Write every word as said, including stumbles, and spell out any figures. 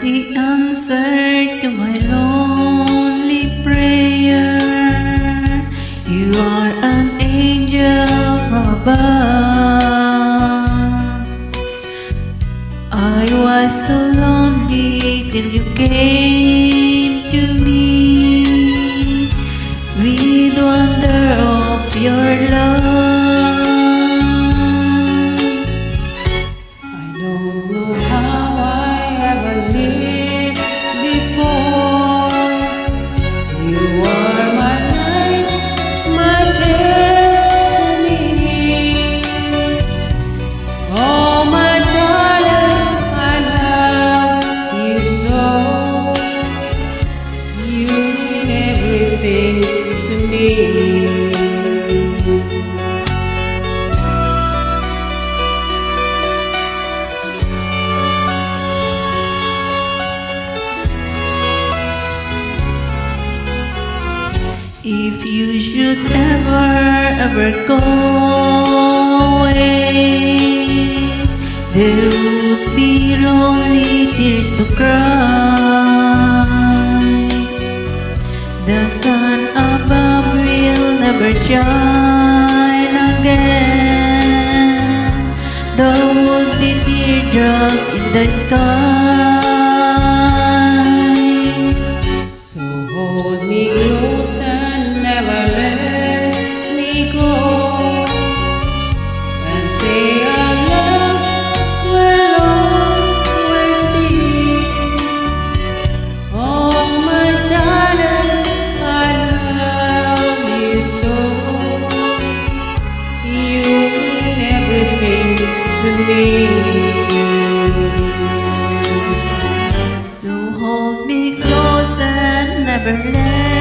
the answer to my lonely prayer. You are an angel from above. I was so lonely till you came to me with wonder of your love. I don't know how I ever lived before. You are my life, my destiny. Oh my darling, I love you so. You mean everything to me. If you should ever, ever go away, there would be lonely tears to cry. The sun above will never shine again. There would be teardrops in the sky. So hold me close and never let me go, and say our love will always be. Oh my darling, I love you so. You mean everything to me. So hold me close and never let